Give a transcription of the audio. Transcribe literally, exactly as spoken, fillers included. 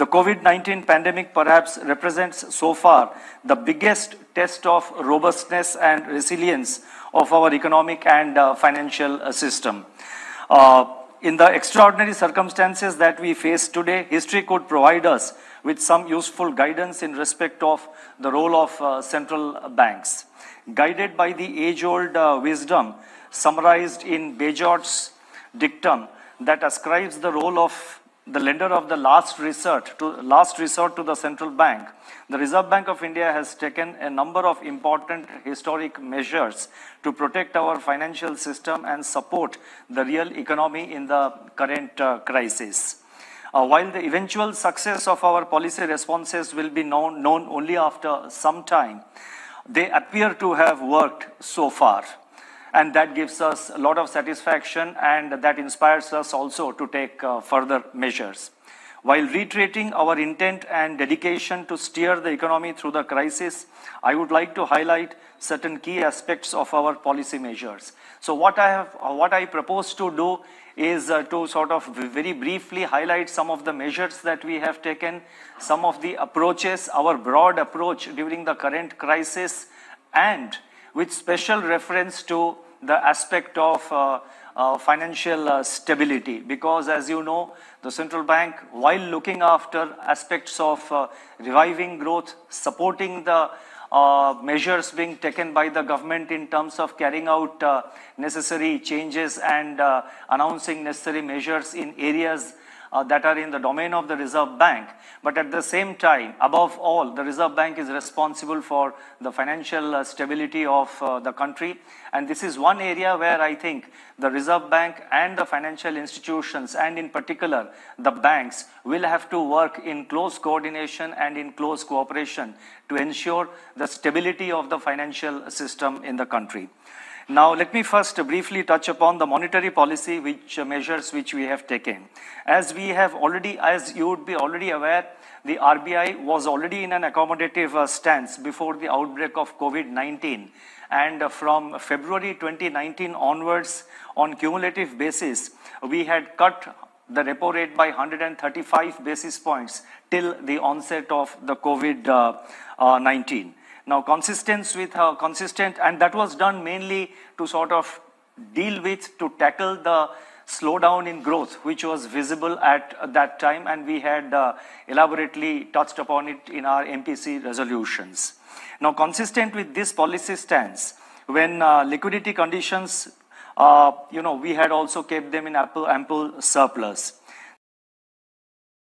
The COVID nineteen pandemic perhaps represents so far the biggest test of robustness and resilience of our economic and uh, financial uh, system. Uh, in the extraordinary circumstances that we face today, history could provide us with some useful guidance in respect of the role of uh, central banks. Guided by the age-old uh, wisdom summarized in Bajort's dictum that ascribes the role of the lender of the last resort to last resort to the central bank, the Reserve Bank of India has taken a number of important historic measures to protect our financial system and support the real economy in the current uh, crisis. Uh, while the eventual success of our policy responses will be known, known only after some time, they appear to have worked so far. And that gives us a lot of satisfaction, and that inspires us also to take uh, further measures. While reiterating our intent and dedication to steer the economy through the crisis, I would like to highlight certain key aspects of our policy measures. So what I have, uh, what I propose to do is uh, to sort of very briefly highlight some of the measures that we have taken, some of the approaches, our broad approach during the current crisis, and with special reference to the aspect of uh, uh, financial uh, stability. Because as you know, the central bank, while looking after aspects of uh, reviving growth, supporting the uh, measures being taken by the government in terms of carrying out uh, necessary changes and uh, announcing necessary measures in areas Uh, that are in the domain of the Reserve Bank. But at the same time, above all, the Reserve Bank is responsible for the financial uh, stability of uh, the country. And this is one area where I think the Reserve Bank and the financial institutions, and in particular the banks, will have to work in close coordination and in close cooperation to ensure the stability of the financial system in the country. Now, let me first briefly touch upon the monetary policy which uh, measures which we have taken. As we have already, as you would be already aware, the R B I was already in an accommodative uh, stance before the outbreak of COVID nineteen. And uh, from February twenty nineteen onwards, on cumulative basis, we had cut the repo rate by one hundred thirty-five basis points till the onset of the COVID nineteen. Now, consistent with uh, consistent, and that was done mainly to sort of deal with, to tackle the slowdown in growth, which was visible at uh, that time, and we had uh, elaborately touched upon it in our M P C resolutions. Now, consistent with this policy stance, when uh, liquidity conditions, uh, you know, we had also kept them in ample, ample surplus.